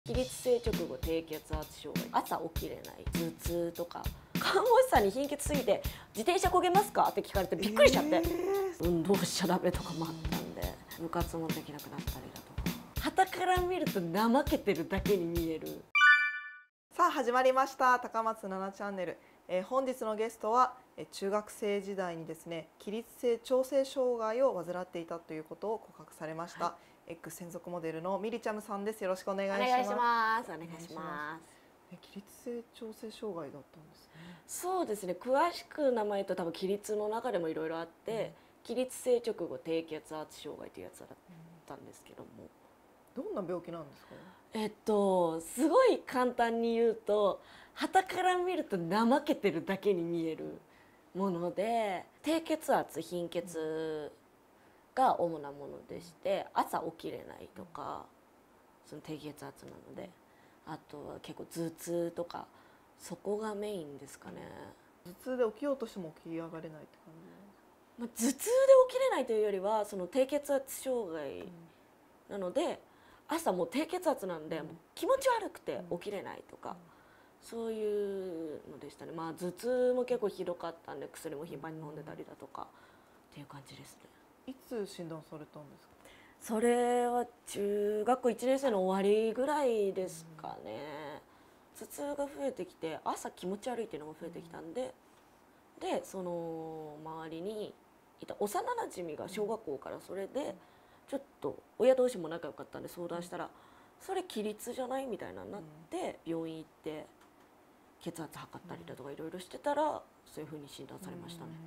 起立性直後低血圧障害、朝起きれない、頭痛とか、看護師さんに貧血すぎて自転車こげますかって聞かれてびっくりしちゃって、運動しちゃダメとかもあったんで、部活もできなくなったりだとか、傍から見ると怠けてるだけに見える。 さあ始まりました高松7チャンネル、本日のゲストは中学生時代にですね起立性調整障害を患っていたということを告白されました、はい、X 専属モデルのミリチャムさんです。よろしくお願いします。 お願いします。お願いします。 起立性調整障害だったんですね。 そうですね。詳しく名前と多分起立の中でもいろいろあって、起立性直後低血圧障害というやつだったんですけども、 どんな病気なんですか？ すごい簡単に言うと、傍から見ると怠けてるだけに見えるもので、低血圧貧血が主なものでして、朝起きれないとか、その低血圧なので、あとは結構頭痛とか、そこがメインですかね。 頭痛で起きようとしても起き上がれないって感じ？ 頭痛で起きれないというよりは、その低血圧障害なので、朝もう低血圧なんで、もう気持ち悪くて起きれないとか、そういうのでしたね。まあ頭痛も結構ひどかったんで、薬も頻繁に飲んでたりだとかっていう感じですね。 いつ診断されたんですか？ それは中学校1年生の終わりぐらいですかね。頭痛が増えてきて、朝気持ち悪いっていうのが増えてきたんで、その周りにいた幼なじみが小学校からそれでちょっと親同士も仲良かったんで相談したら、それ起立じゃないみたいなになって、病院行って血圧測ったりだとかいろいろしてたら、そういう風に診断されましたね。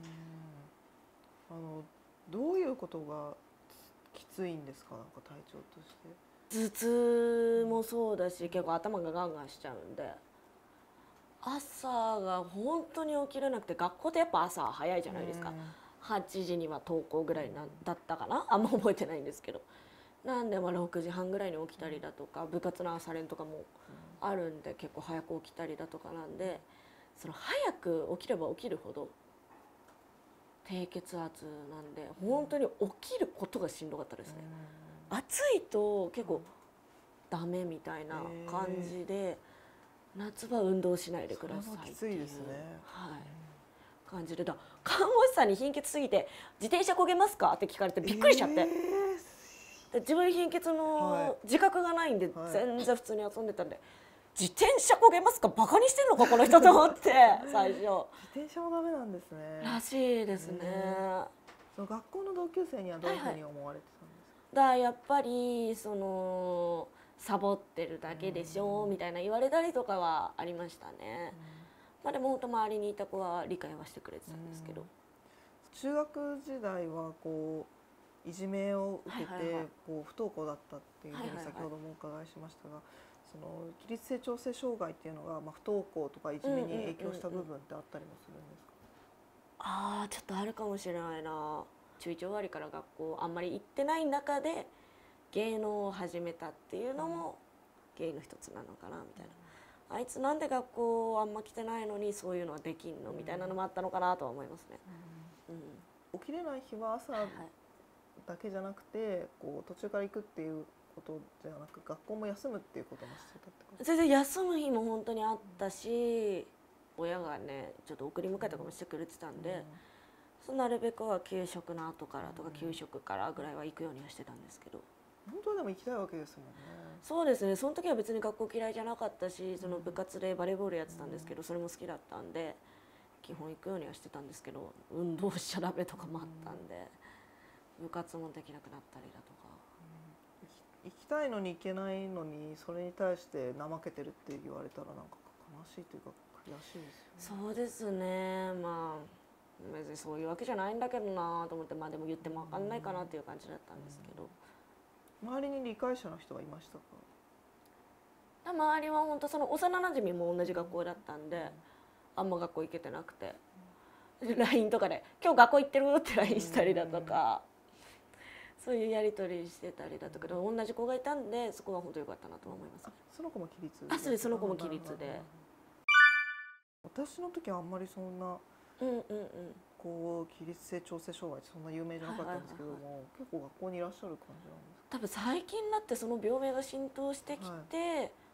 どういうことがきついんですか？なんか体調として。 頭痛もそうだし、結構頭がガンガンしちゃうんで、朝が本当に起きれなくて、学校ってやっぱ朝早いじゃないですか。8時には登校ぐらいだったかな、あんま覚えてないんですけど、なんで6時半ぐらいに起きたりだとか、部活の朝練とかもあるんで結構早く起きたりだとかなんで、その早く起きれば起きるほど低血圧なんで、本当に起きることがしんどかったですね。暑いと結構ダメみたいな感じで、夏場運動しないでくださいっていう、感じで、看護師さんに貧血すぎて自転車こげますかって聞かれてびっくりしちゃって、自分貧血の自覚がないんで、全然普通に遊んでたんで、自転車こげますか、バカにしてんのかこの人と思って最初。 自転車もダメなんですね。 らしいですね。 その学校の同級生にはどういうふうに思われてたんですか？ やっぱりそのサボってるだけでしょみたいな言われたりとかはありましたね。まあでも本当周りにいた子は理解はしてくれてたんですけど。 中学時代はこういじめを受けてこう不登校だったっていうふうに先ほどもお伺いしましたが、その起立性調整障害っていうのが不登校とかいじめに影響した部分ってあったりもするんですか？ ちょっとあるかもしれないな。中1終わりから学校あんまり行ってない中で芸能を始めたっていうのも原因の一つなのかなみたいな。あいつなんで学校あんま来てないのにそういうのはできんのみたいなのもあったのかなとは思いますね。 起きれない日は朝だけじゃなくて、こう途中から行くっていうことじゃなく、学校も休むっていうこともしてたってこと？ 全然休む日も本当にあったし、親がねちょっと送り迎えとかもしてくれてたんで、なるべくは給食の後からとか給食からぐらいは行くようにはしてたんですけど。 本当はでも行きたいわけですもんね。 そうですね。その時は別に学校嫌いじゃなかったし、その部活でバレーボールやってたんですけど、それも好きだったんで基本行くようにはしてたんですけど、運動しちゃダメとかもあったんで、部活もできなくなったりだとか。 行きたいのに行けないのに、それに対して怠けてるって言われたらなんか悲しいというか悔しいですよね。 そうですね。まあ別にそういうわけじゃないんだけどなと思って、まあでも言っても分かんないかなっていう感じだったんですけど。 周りに理解者の人はいましたか？ 周りは本当その幼なじみも同じ学校だったんで、あんま学校行けてなくて、LINE とかで「今日学校行ってる?」って LINE したりだとか、そういうやり取りしてたりだとか、同じ子がいたんでそこは本当良かったなと思いますね。 その子も起立？ そうです。その子も起立で。 私の時はあんまりそんなこう起立性調整障害ってそんな有名じゃなかったんですけども、結構学校にいらっしゃる感じなんですか？ 多分最近になってその病名が浸透してきて、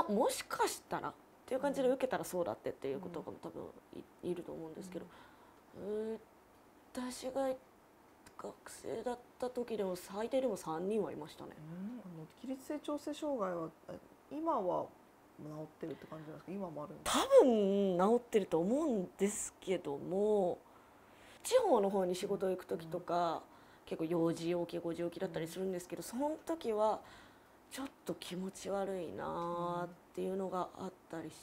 もしかしたらっていう感じで受けたらそうだっていうことが多分いると思うんですけど、私が学生だった時でも最低でも3人はいましたね。 起立性調整障害は今は治ってるって感じなんですか？今もあるんですか？ 多分治ってると思うんですけども、地方の方に仕事行く時とか、結構4時起き5時起きだったりするんですけど、その時はちょっと気持ち悪いなっていうのがあったりして、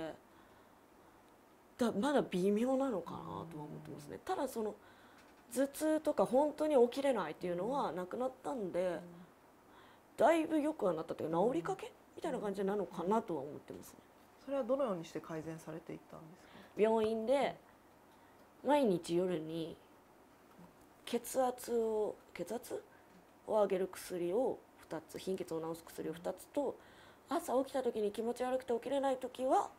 まだ微妙なのかなとは思ってますね。ただその頭痛とか本当に起きれないっていうのはなくなったんで、だいぶ良くはなったというか治りかけみたいな感じなのかなとは思ってますね。 それはどのようにして改善されていったんですか？ 病院で毎日夜に血圧を上げる薬を2つ、貧血を治す薬を2つと、朝起きた時に気持ち悪くて起きれない時は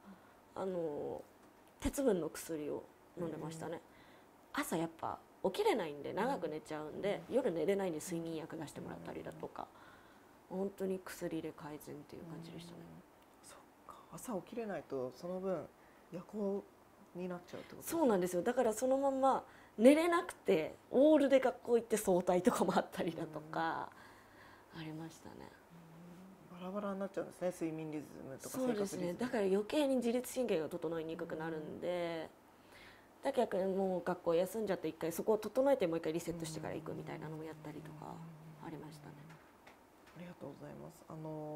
鉄分の薬を飲んでましたね。朝やっぱ起きれないんで長く寝ちゃうんで、夜寝れないんで睡眠薬出してもらったりだとか、本当に薬で改善っていう感じでしたね。 そっか、朝起きれないとその分夜行になっちゃうってことですか？ そうなんですよ。だからそのまま寝れなくてオールで学校行って早退とかもあったりだとかありましたね。 バラバラになっちゃうんですね、睡眠リズムとかそうですね。だから余計に自律神経が整いにくくなるんで、だけどもう学校休んじゃって一回そこを整えてもう一回リセットしてから行くみたいなのもやったりとかありましたね。 ありがとうございます。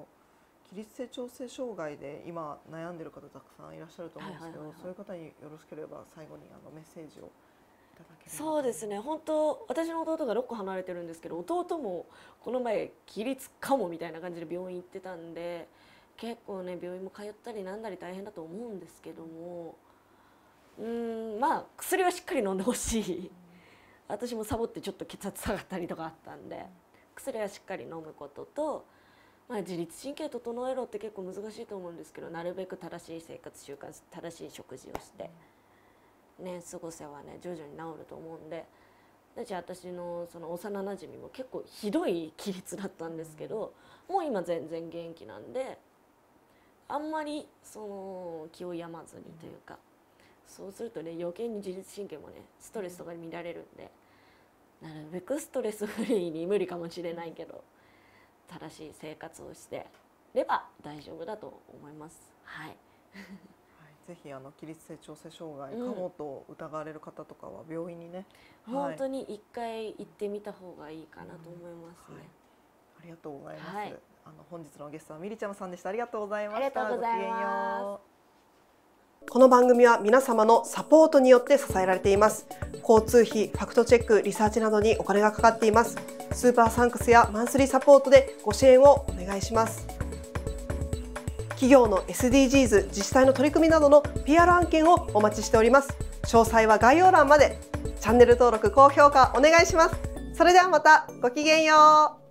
起立性調整障害で今悩んでる方たくさんいらっしゃると思うんですけど、そういう方によろしければ最後にメッセージをいただければ。 そうですね。本当私の弟が6個離れてるんですけど、弟もこの前起立かもみたいな感じで病院行ってたんで、結構ね病院も通ったりなんだり大変だと思うんですけども、まあ薬はしっかり飲んでほしい。私もサボってちょっと血圧下がったりとかあったんで、薬はしっかり飲むことと、自律神経整えろって結構難しいと思うんですけど、なるべく正しい生活習慣、正しい食事をしてね過ごせばね徐々に治ると思うんで。じゃあ私のその幼なじみも結構ひどい起立だったんですけど、もう今全然元気なんで、あんまりその気を病まずにというか、そうするとね余計に自律神経もねストレスとかに乱れるんで、なるべくストレスフリーに無理かもしれないけど正しい生活をしてれば大丈夫だと思います。はい。 ぜひ起立性調整障害かもと疑われる方とかは病院にね、 本当に一回行ってみた方がいいかなと思いますね。 ありがとうございます。本日のゲストはみりちゃむさんでした。ありがとうございました。 ありがとうございます。 この番組は皆様のサポートによって支えられています。交通費、ファクトチェック、リサーチなどにお金がかかっています。スーパーサンクスやマンスリーサポートでご支援をお願いします。企業の SDGs、自治体の取り組みなどの PR 案件をお待ちしております。詳細は概要欄まで。チャンネル登録、高評価お願いします。それではまたごきげんよう。